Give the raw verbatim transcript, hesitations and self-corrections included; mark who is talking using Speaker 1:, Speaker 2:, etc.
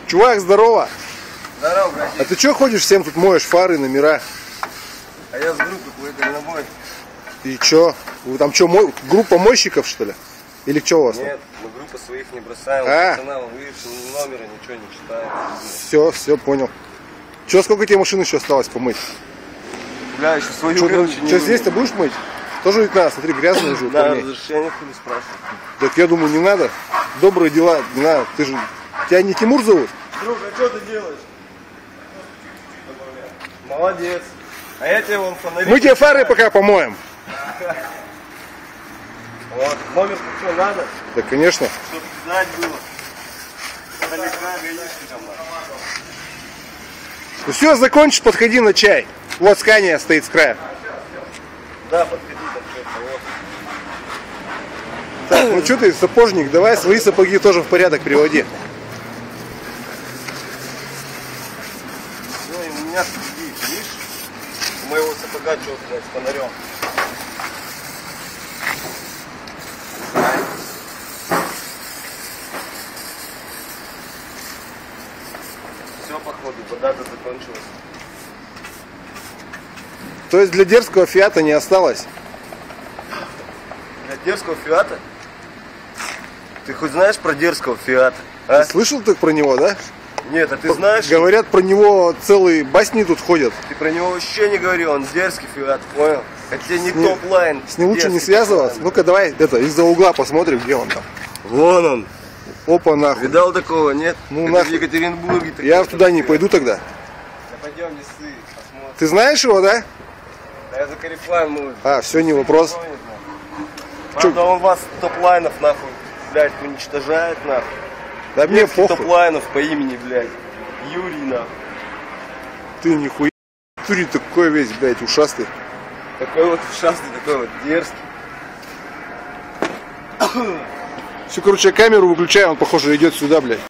Speaker 1: Чувак, здорово!
Speaker 2: Здорово, братик.
Speaker 1: А ты чё ходишь, всем тут моешь фары, номера?
Speaker 2: А я с группы поехали на бой.
Speaker 1: И чё? Вы там чё, мой... группа мойщиков, что ли? Или чё у вас?
Speaker 2: Нет, мы группы своих не бросаем.
Speaker 1: А.
Speaker 2: Пацанам, видишь, номера ничего не читаем.
Speaker 1: Все, все, понял. Чё, сколько тебе машин еще осталось помыть?
Speaker 2: Бля, еще свою
Speaker 1: Чё,
Speaker 2: короче, не
Speaker 1: чё здесь-то будешь мыть? Тоже ведь надо, смотри, грязно уже у
Speaker 2: Да,
Speaker 1: парней.
Speaker 2: разрешение хули спрашивают.
Speaker 1: Так я думаю, не надо. Добрые дела, не надо. Ты же... Тебя не Тимур зовут?
Speaker 2: Друг, а что ты делаешь? Молодец. А я тебе вон фонарик.
Speaker 1: Мы тебе фары пока помоем.
Speaker 2: Вот, номер что надо?
Speaker 1: Да, конечно.
Speaker 2: Чтобы знать было. Далека, гаишки там надо.
Speaker 1: Ну все, закончишь, подходи на чай. Вот Скания стоит с края.
Speaker 2: Да, подходи там что-то. Вот.
Speaker 1: Так, ну что ты, сапожник, давай свои сапоги тоже в порядок приводи.
Speaker 2: Ну и у меня впереди, видишь? У моего сапога что, блядь, с фонарем. Все, походу, вода-то закончилась.
Speaker 1: То есть для дерзкого фиата не осталось?
Speaker 2: Для дерзкого фиата? Ты хоть знаешь про дерзкого фиата? А?
Speaker 1: Ты слышал ты про него, да?
Speaker 2: Нет, а ты знаешь?
Speaker 1: Говорят, про него целые басни тут ходят.
Speaker 2: Ты про него вообще не говорил, он дерзкий фиат, понял? Хотя не
Speaker 1: С ним-
Speaker 2: топ-лайн.
Speaker 1: С ним лучше не
Speaker 2: дерзкий
Speaker 1: связываться.
Speaker 2: топ-лайн.
Speaker 1: Ну-ка давай это из-за угла посмотрим, где он там.
Speaker 2: Вон он.
Speaker 1: Опа, нахуй.
Speaker 2: Видал такого, нет?
Speaker 1: Ну,
Speaker 2: Это
Speaker 1: нахуй.
Speaker 2: в Екатеринбурге. такой.
Speaker 1: Я туда не пойду тогда.
Speaker 2: Да пойдем, не ссы, посмотрим.
Speaker 1: Ты знаешь его, да?
Speaker 2: Да я за Карифлайн, ну.
Speaker 1: А, все, не вопрос.
Speaker 2: Звонит, нахуй. Правда, он вас топ-лайнов, нахуй, блядь, уничтожает, нахуй.
Speaker 1: Да мне
Speaker 2: Дерзкий
Speaker 1: похуй.
Speaker 2: топ-лайнов по имени, блядь. Юрий, нахуй.
Speaker 1: Ты нихуя. Тури такой весь, блядь, ушастый.
Speaker 2: Такой вот ушастый, такой вот дерзкий.
Speaker 1: Все, короче, я камеру выключаю, он, похоже, идет сюда, блядь.